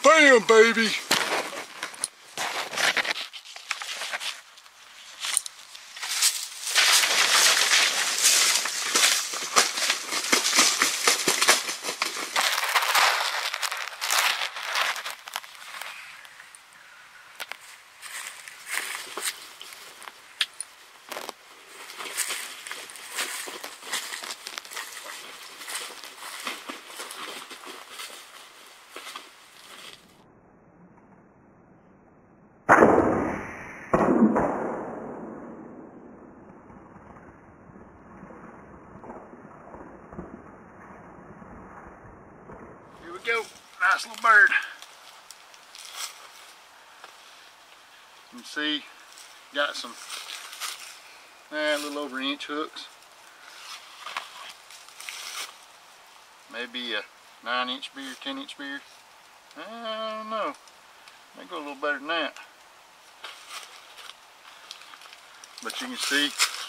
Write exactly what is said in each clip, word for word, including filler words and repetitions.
Bam, baby! Go, nice little bird. You can see, got some, eh, a little over inch hooks. Maybe a nine inch beard, ten inch beard. I don't know. May go a little better than that. But you can see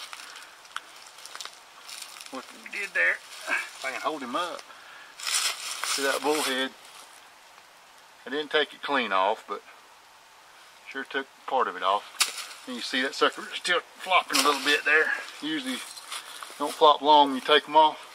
what we did there. If I can hold him up. See that bullhead? I didn't take it clean off, but sure took part of it off. And you see that sucker still flopping a little bit there. Usually don't flop long when you take them off.